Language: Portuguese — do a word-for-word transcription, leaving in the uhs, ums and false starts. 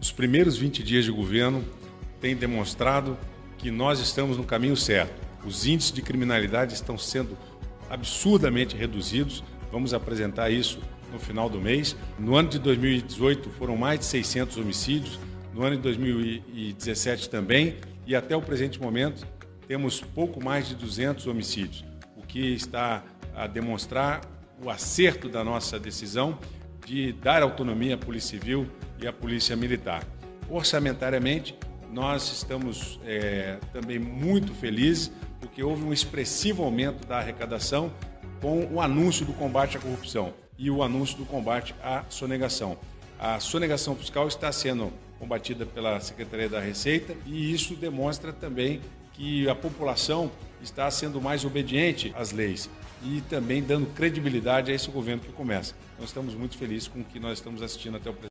Os primeiros vinte dias de governo têm demonstrado que nós estamos no caminho certo. Os índices de criminalidade estão sendo absurdamente reduzidos. Vamos apresentar isso no final do mês. No ano de dois mil e dezoito foram mais de seiscentos homicídios, no ano de dois mil e dezessete também, e até o presente momento temos pouco mais de duzentos homicídios, o que está a demonstrar o acerto da nossa decisão de dar autonomia à Polícia Civil e à Polícia Militar. Orçamentariamente, nós estamos é, também muito felizes, porque houve um expressivo aumento da arrecadação com o anúncio do combate à corrupção e o anúncio do combate à sonegação. A sonegação fiscal está sendo combatida pela Secretaria da Receita e isso demonstra também que a população está sendo mais obediente às leis e também dando credibilidade a esse governo que começa. Nós estamos muito felizes com o que nós estamos assistindo até o presente.